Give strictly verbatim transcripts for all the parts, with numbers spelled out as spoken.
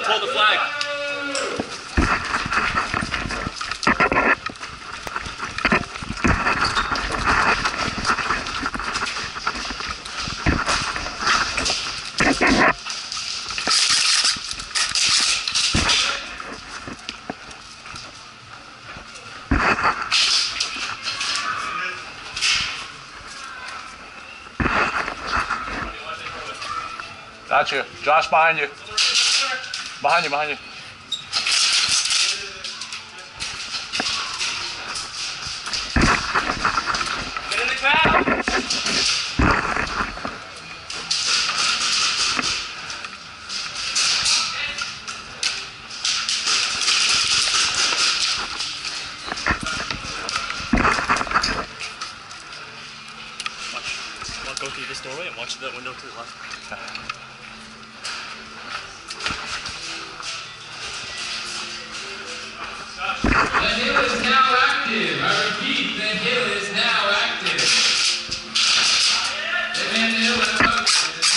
pull the flag. Got you. Josh, behind you. Behind you, behind you. Get in the crowd. Watch. I'll go through this doorway and watch the window to the left. Okay. The hill is now active. I repeat, the hill is now active. They man the hill is up.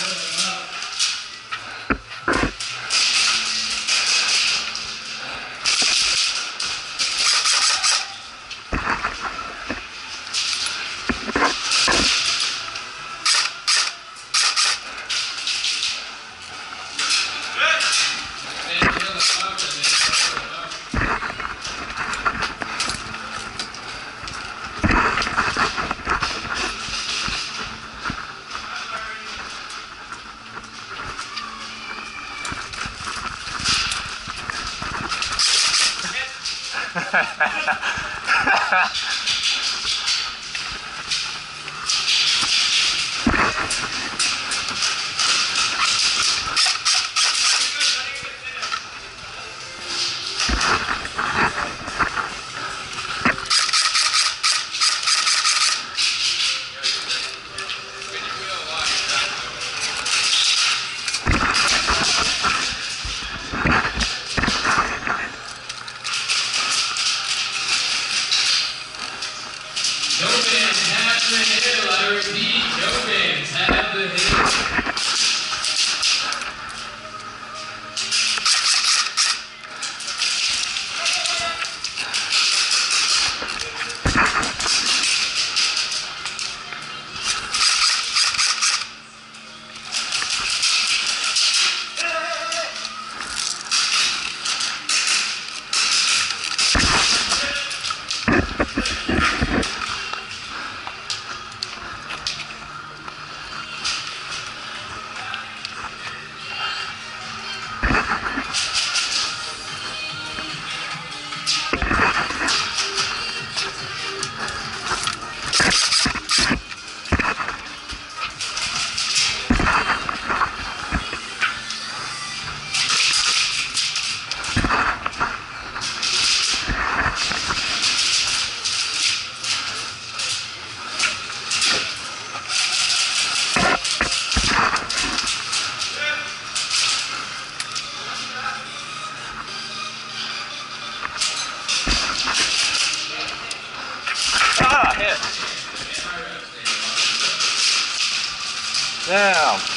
Damn.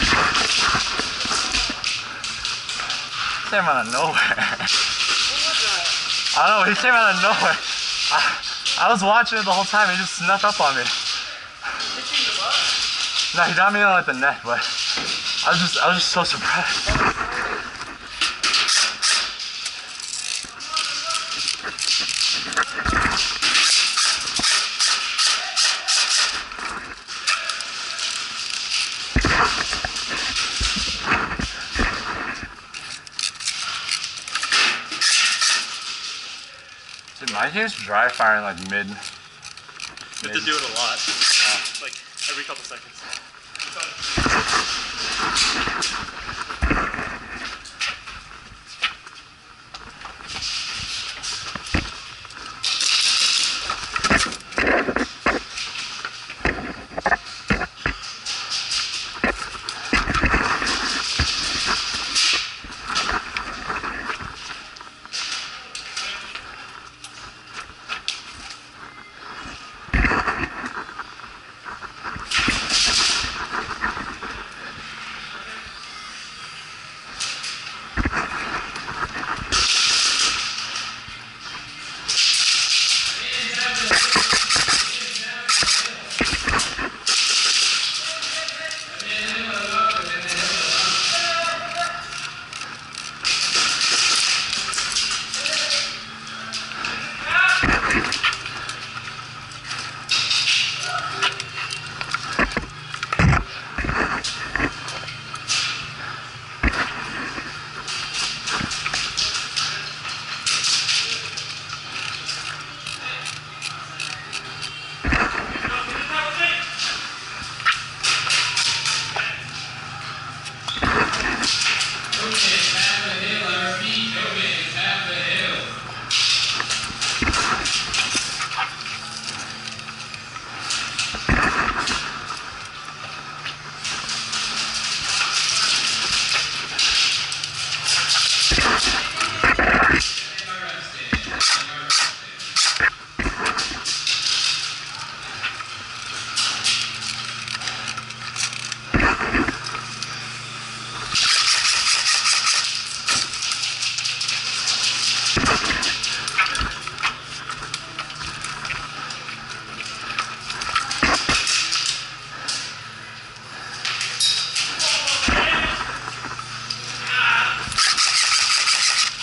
Came out of nowhere. I don't know, he came out of nowhere. I, I was watching it the whole time, he just snuck up on me. No, he got me on at the neck, but I was just I was just so surprised. Dude, my team's dry firing like mid. You have to do it a lot. Yeah. Like every couple seconds.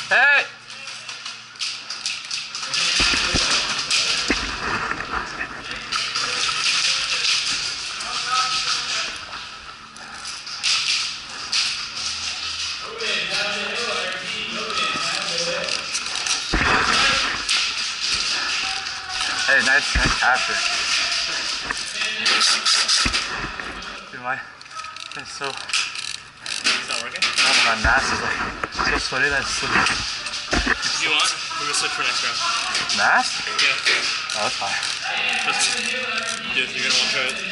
Hey! Hey, nice, nice capture. Dude, my, it's so, It's not working? oh, my mask is like, so sweaty that it's slipping. If you want, we're gonna switch for next round. Mask? Yeah. Oh, that's fine. Trust me. Dude, you're gonna want to try it.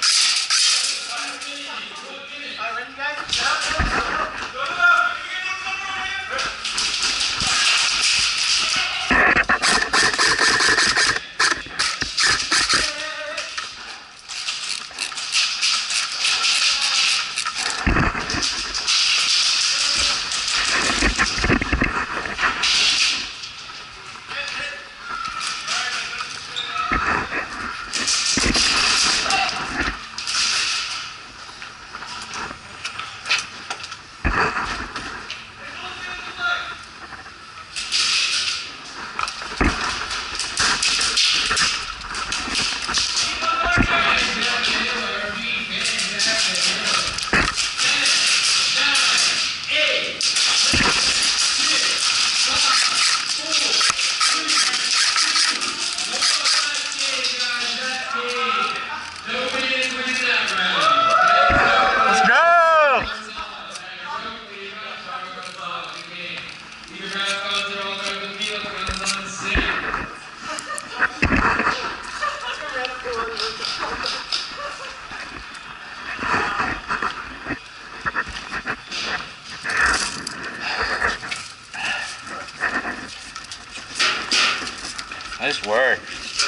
Nice work.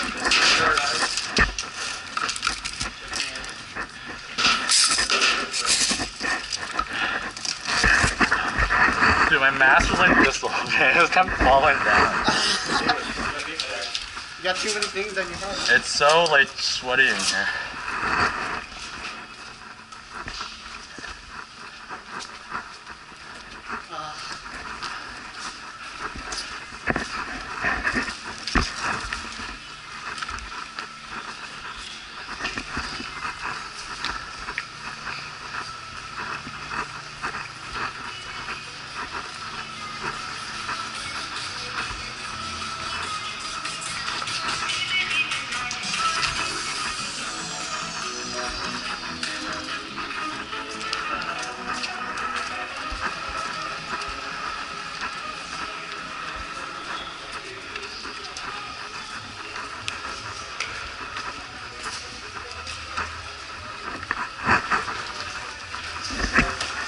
Dude, my mask was like this the whole day. It was kind of falling down. You got too many things on your head. It's so like sweaty in here.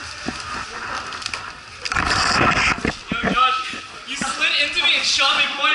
Yo, Josh, you slid into me and shot me point